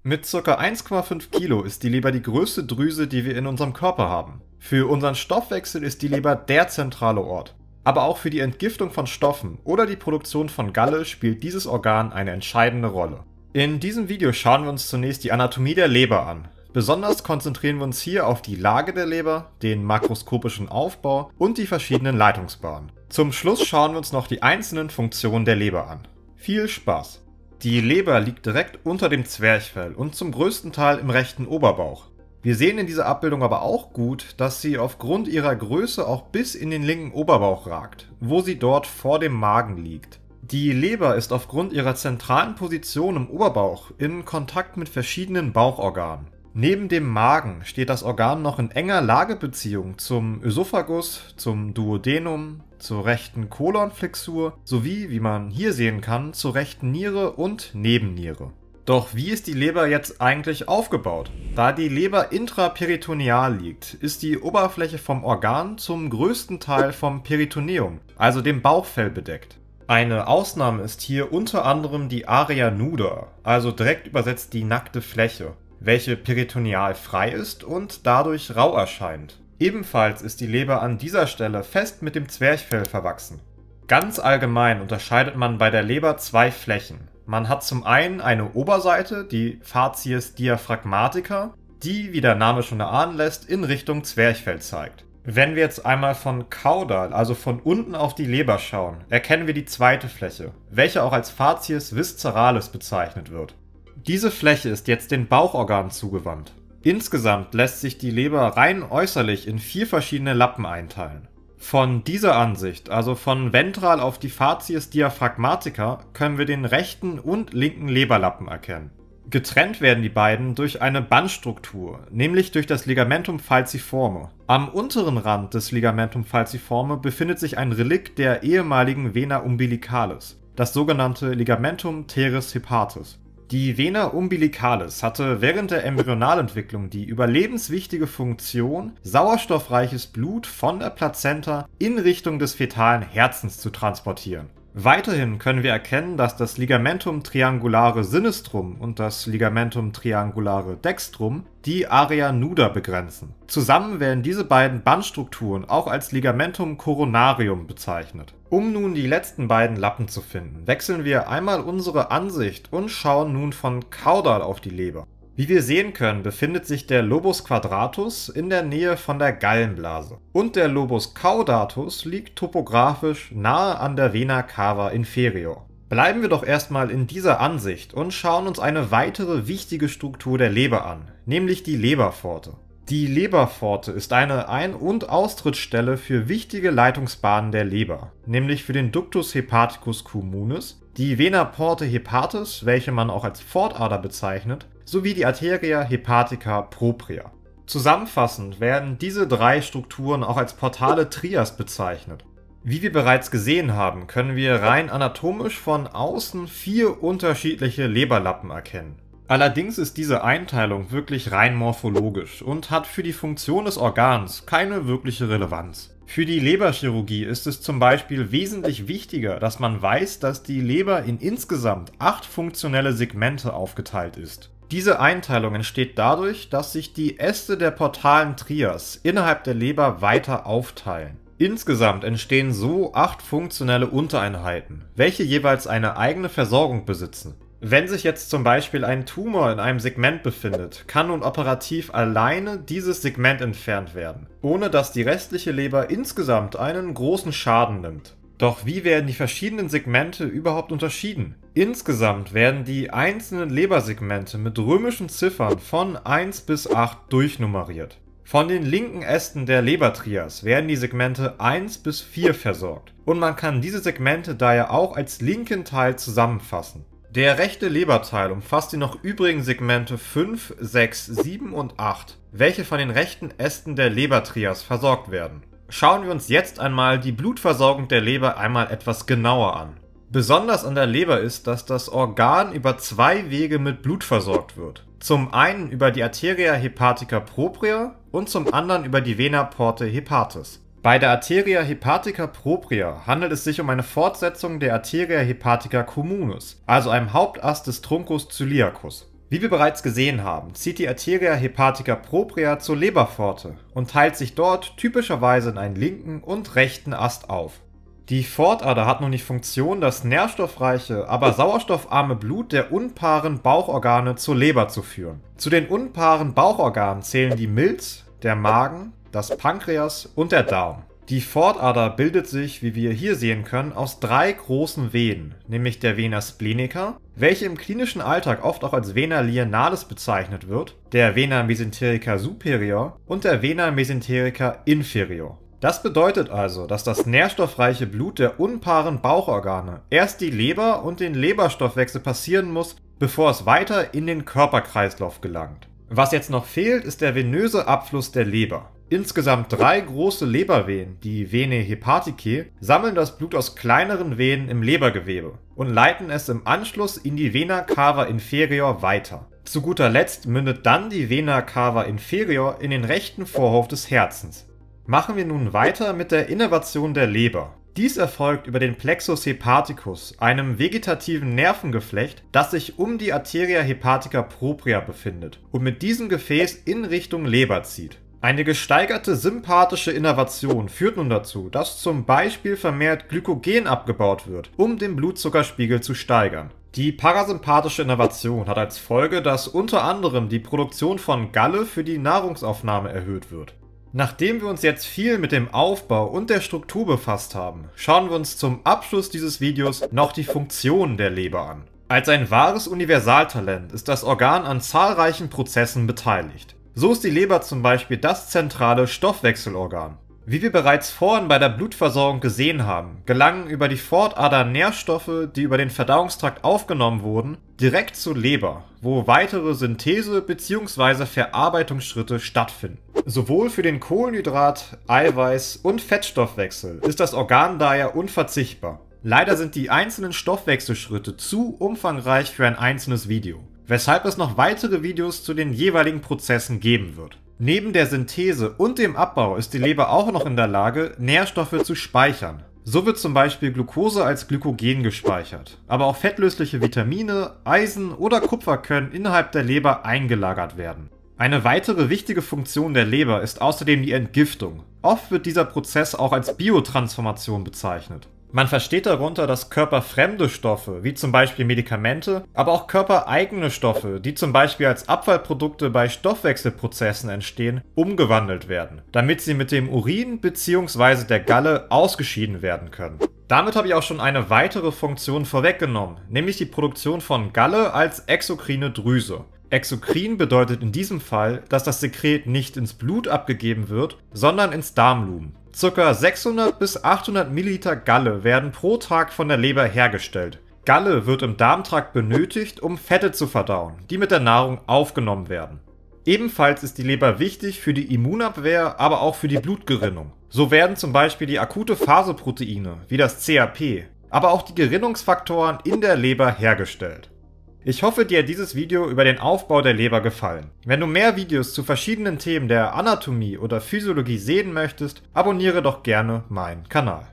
Mit ca. 1,5 Kilo ist die Leber die größte Drüse, die wir in unserem Körper haben. Für unseren Stoffwechsel ist die Leber der zentrale Ort. Aber auch für die Entgiftung von Stoffen oder die Produktion von Galle spielt dieses Organ eine entscheidende Rolle. In diesem Video schauen wir uns zunächst die Anatomie der Leber an. Besonders konzentrieren wir uns hier auf die Lage der Leber, den makroskopischen Aufbau und die verschiedenen Leitungsbahnen. Zum Schluss schauen wir uns noch die einzelnen Funktionen der Leber an. Viel Spaß! Die Leber liegt direkt unter dem Zwerchfell und zum größten Teil im rechten Oberbauch. Wir sehen in dieser Abbildung aber auch gut, dass sie aufgrund ihrer Größe auch bis in den linken Oberbauch ragt, wo sie dort vor dem Magen liegt. Die Leber ist aufgrund ihrer zentralen Position im Oberbauch in Kontakt mit verschiedenen Bauchorganen. Neben dem Magen steht das Organ noch in enger Lagebeziehung zum Ösophagus, zum Duodenum, zur rechten Kolonflexur sowie, wie man hier sehen kann, zur rechten Niere und Nebenniere. Doch wie ist die Leber jetzt eigentlich aufgebaut? Da die Leber intraperitoneal liegt, ist die Oberfläche vom Organ zum größten Teil vom Peritoneum, also dem Bauchfell, bedeckt. Eine Ausnahme ist hier unter anderem die Area nuda, also direkt übersetzt die nackte Fläche, welche peritoneal frei ist und dadurch rau erscheint. Ebenfalls ist die Leber an dieser Stelle fest mit dem Zwerchfell verwachsen. Ganz allgemein unterscheidet man bei der Leber zwei Flächen. Man hat zum einen eine Oberseite, die Facies diaphragmatica, die, wie der Name schon erahnen lässt, in Richtung Zwerchfell zeigt. Wenn wir jetzt einmal von caudal, also von unten auf die Leber schauen, erkennen wir die zweite Fläche, welche auch als Facies visceralis bezeichnet wird. Diese Fläche ist jetzt den Bauchorganen zugewandt. Insgesamt lässt sich die Leber rein äußerlich in 4 verschiedene Lappen einteilen. Von dieser Ansicht, also von ventral auf die Facies diaphragmatica, können wir den rechten und linken Leberlappen erkennen. Getrennt werden die beiden durch eine Bandstruktur, nämlich durch das Ligamentum falciforme. Am unteren Rand des Ligamentum falciforme befindet sich ein Relikt der ehemaligen Vena umbilicalis, das sogenannte Ligamentum teres hepatis. Die Vena umbilicalis hatte während der Embryonalentwicklung die überlebenswichtige Funktion, sauerstoffreiches Blut von der Plazenta in Richtung des fetalen Herzens zu transportieren. Weiterhin können wir erkennen, dass das Ligamentum triangulare sinistrum und das Ligamentum triangulare dextrum die Area nuda begrenzen. Zusammen werden diese beiden Bandstrukturen auch als Ligamentum coronarium bezeichnet. Um nun die letzten beiden Lappen zu finden, wechseln wir einmal unsere Ansicht und schauen nun von caudal auf die Leber. Wie wir sehen können, befindet sich der Lobus quadratus in der Nähe von der Gallenblase. Und der Lobus caudatus liegt topografisch nahe an der Vena cava inferior. Bleiben wir doch erstmal in dieser Ansicht und schauen uns eine weitere wichtige Struktur der Leber an, nämlich die Leberpforte. Die Leberpforte ist eine Ein- und Austrittsstelle für wichtige Leitungsbahnen der Leber, nämlich für den Ductus hepaticus communis, die Vena portae hepatis, welche man auch als Pfortader bezeichnet, sowie die Arteria hepatica propria. Zusammenfassend werden diese 3 Strukturen auch als portale Trias bezeichnet. Wie wir bereits gesehen haben, können wir rein anatomisch von außen 4 unterschiedliche Leberlappen erkennen. Allerdings ist diese Einteilung wirklich rein morphologisch und hat für die Funktion des Organs keine wirkliche Relevanz. Für die Leberchirurgie ist es zum Beispiel wesentlich wichtiger, dass man weiß, dass die Leber in insgesamt 8 funktionelle Segmente aufgeteilt ist. Diese Einteilung entsteht dadurch, dass sich die Äste der portalen Trias innerhalb der Leber weiter aufteilen. Insgesamt entstehen so 8 funktionelle Untereinheiten, welche jeweils eine eigene Versorgung besitzen. Wenn sich jetzt zum Beispiel ein Tumor in einem Segment befindet, kann nun operativ alleine dieses Segment entfernt werden, ohne dass die restliche Leber insgesamt einen großen Schaden nimmt. Doch wie werden die verschiedenen Segmente überhaupt unterschieden? Insgesamt werden die einzelnen Lebersegmente mit römischen Ziffern von 1 bis 8 durchnummeriert. Von den linken Ästen der Lebertrias werden die Segmente 1 bis 4 versorgt und man kann diese Segmente daher auch als linken Teil zusammenfassen. Der rechte Leberteil umfasst die noch übrigen Segmente 5, 6, 7 und 8, welche von den rechten Ästen der Lebertrias versorgt werden. Schauen wir uns jetzt einmal die Blutversorgung der Leber einmal etwas genauer an. Besonders an der Leber ist, dass das Organ über 2 Wege mit Blut versorgt wird. Zum einen über die Arteria hepatica propria und zum anderen über die Vena portae hepatis. Bei der Arteria hepatica propria handelt es sich um eine Fortsetzung der Arteria hepatica communis, also einem Hauptast des Truncus celiacus. Wie wir bereits gesehen haben, zieht die Arteria hepatica propria zur Leberpforte und teilt sich dort typischerweise in einen linken und rechten Ast auf. Die Pfortader hat nun die Funktion, das nährstoffreiche, aber sauerstoffarme Blut der unpaaren Bauchorgane zur Leber zu führen. Zu den unpaaren Bauchorganen zählen die Milz, der Magen, das Pankreas und der Darm. Die Pfortader bildet sich, wie wir hier sehen können, aus 3 großen Venen, nämlich der Vena splenica, welche im klinischen Alltag oft auch als Vena lienalis bezeichnet wird, der Vena mesenterica superior und der Vena mesenterica inferior. Das bedeutet also, dass das nährstoffreiche Blut der unpaaren Bauchorgane erst die Leber und den Leberstoffwechsel passieren muss, bevor es weiter in den Körperkreislauf gelangt. Was jetzt noch fehlt, ist der venöse Abfluss der Leber. Insgesamt 3 große Lebervenen, die Venae hepaticae, sammeln das Blut aus kleineren Venen im Lebergewebe und leiten es im Anschluss in die Vena cava inferior weiter. Zu guter Letzt mündet dann die Vena cava inferior in den rechten Vorhof des Herzens. Machen wir nun weiter mit der Innervation der Leber. Dies erfolgt über den Plexus hepaticus, einem vegetativen Nervengeflecht, das sich um die Arteria hepatica propria befindet und mit diesem Gefäß in Richtung Leber zieht. Eine gesteigerte sympathische Innervation führt nun dazu, dass zum Beispiel vermehrt Glykogen abgebaut wird, um den Blutzuckerspiegel zu steigern. Die parasympathische Innervation hat als Folge, dass unter anderem die Produktion von Galle für die Nahrungsaufnahme erhöht wird. Nachdem wir uns jetzt viel mit dem Aufbau und der Struktur befasst haben, schauen wir uns zum Abschluss dieses Videos noch die Funktionen der Leber an. Als ein wahres Universaltalent ist das Organ an zahlreichen Prozessen beteiligt. So ist die Leber zum Beispiel das zentrale Stoffwechselorgan. Wie wir bereits vorhin bei der Blutversorgung gesehen haben, gelangen über die Pfortader Nährstoffe, die über den Verdauungstrakt aufgenommen wurden, direkt zur Leber, wo weitere Synthese- bzw. Verarbeitungsschritte stattfinden. Sowohl für den Kohlenhydrat-, Eiweiß- und Fettstoffwechsel ist das Organ daher unverzichtbar. Leider sind die einzelnen Stoffwechselschritte zu umfangreich für ein einzelnes Video, weshalb es noch weitere Videos zu den jeweiligen Prozessen geben wird. Neben der Synthese und dem Abbau ist die Leber auch noch in der Lage, Nährstoffe zu speichern. So wird zum Beispiel Glucose als Glykogen gespeichert, aber auch fettlösliche Vitamine, Eisen oder Kupfer können innerhalb der Leber eingelagert werden. Eine weitere wichtige Funktion der Leber ist außerdem die Entgiftung. Oft wird dieser Prozess auch als Biotransformation bezeichnet. Man versteht darunter, dass körperfremde Stoffe, wie zum Beispiel Medikamente, aber auch körpereigene Stoffe, die zum Beispiel als Abfallprodukte bei Stoffwechselprozessen entstehen, umgewandelt werden, damit sie mit dem Urin bzw. der Galle ausgeschieden werden können. Damit habe ich auch schon eine weitere Funktion vorweggenommen, nämlich die Produktion von Galle als exokrine Drüse. Exokrin bedeutet in diesem Fall, dass das Sekret nicht ins Blut abgegeben wird, sondern ins Darmlumen. Ca. 600 bis 800 Milliliter Galle werden pro Tag von der Leber hergestellt. Galle wird im Darmtrakt benötigt, um Fette zu verdauen, die mit der Nahrung aufgenommen werden. Ebenfalls ist die Leber wichtig für die Immunabwehr, aber auch für die Blutgerinnung. So werden zum Beispiel die akute Phaseproteine, wie das CAP, aber auch die Gerinnungsfaktoren in der Leber hergestellt. Ich hoffe, dir hat dieses Video über den Aufbau der Leber gefallen. Wenn du mehr Videos zu verschiedenen Themen der Anatomie oder Physiologie sehen möchtest, abonniere doch gerne meinen Kanal.